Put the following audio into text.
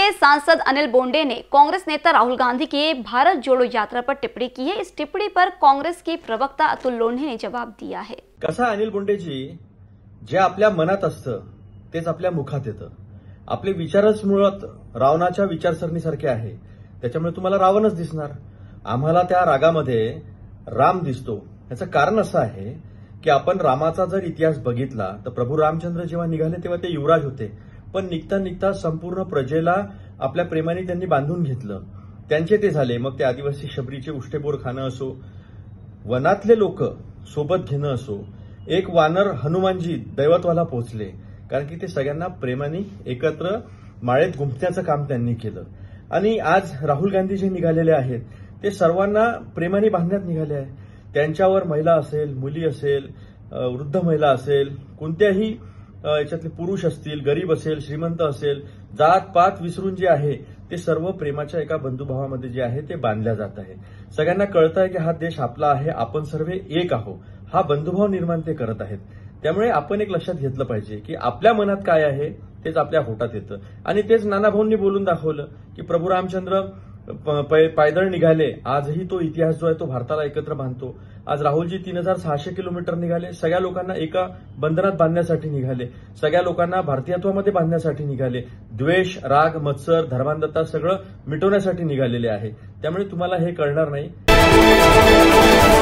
के सांसद अनिल बोंडे ने कांग्रेस नेता राहुल गांधी की भारत जोड़ो यात्रा पर टिप्पणी की है। इस टिप्पणी पर कांग्रेस के प्रवक्ता अतुल लोंढे ने जवाब दिया है। कसा अनिल बोंडेजी जे आपल्या मनात असतं तेच आपल्या मुखात येतं। आपले विचारच मुळात रावणाच्या विचारसरणीसारखे आहे, त्याच्यामुळे तुम्हाला रावणच दिसणार। आम्हाला त्या रागामध्ये राम दिसतो। याचं कारण असं आहे की आपण रामाचा जर इतिहास बघितला तर प्रभू रामचंद्र जेव्हा निघाले तेव्हा ते युवराज होते, पण निघता निघता संपूर्ण प्रजेला आपल्या प्रेमाने त्यांनी बांधून घेतलं। त्यांचे ते झाले, मग ते आदिवासी शबरीचे उष्टेबोर खाणं असो, वनातले लोक सोबत घेणं असो, एक वानर हनुमानजी दैवत्वाला पोहोचले, कारण की ते सगळ्यांना प्रेमाने एकत्र माळेत गुंफण्याचं काम त्यांनी केलं। आणि आज राहुल गांधी जे निघालेले आहेत ते सर्वांना प्रेमाने बांधण्यात निघाले आहे। त्यांच्यावर महिला असेल, मुली असेल, वृद्ध महिला असेल, कोणत्याही याच्यातले पुरुष असतील, गरीब असेल, श्रीमंत असेल, जात पात विसरून जे आहे ते सर्व प्रेमाच्या एका बंधुभावामध्ये जे आहे ते बांधल्या जात आहे। सगळ्यांना कळत आहे की हा देश आपला आहे, आपण सर्व एक आहोत, हा बंधुभाव निर्माण ते करत आहेत। त्यामुळे आपण एक लक्षात घेतलं पाहिजे की आपल्या मनात काय आहे तेच आपल्या होटात येतं। आणि तेच नानाभाऊंनी बोलून दाखवलं की प्रभू रामचंद्र पायदळ निघाले, आजही तो इतिहास जो आहे तो भारताला एकत्र बांधतो। आज राहुलजी 3600 किलोमीटर निघाले, सगळ्या लोकांना एका बंधनात बांधण्यासाठी निघाले, सगळ्या लोकांना भारतीयत्वामध्ये बांधण्यासाठी निघाले, द्वेष, राग, मत्सर, धर्मांधता सगळं मिटवण्यासाठी निघालेले आहे। त्यामुळे तुम्हाला हे कळणार नाही।